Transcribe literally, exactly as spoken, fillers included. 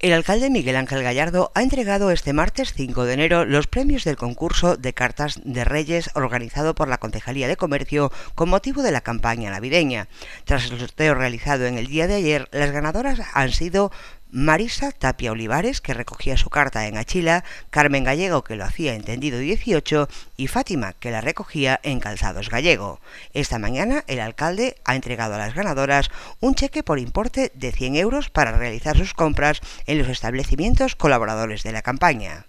El alcalde Miguel Ángel Gallardo ha entregado este martes cinco de enero los premios del concurso de cartas de Reyes organizado por la Concejalía de Comercio con motivo de la campaña navideña. Tras el sorteo realizado en el día de ayer, las ganadoras han sido Marisa Tapia Olivares, que recogía su carta en Achila, Carmen Gallego, que lo hacía en Tendido dieciocho, y Fátima, que la recogía en Calzados Gallego. Esta mañana el alcalde ha entregado a las ganadoras un cheque por importe de cien euros para realizar sus compras en los establecimientos colaboradores de la campaña.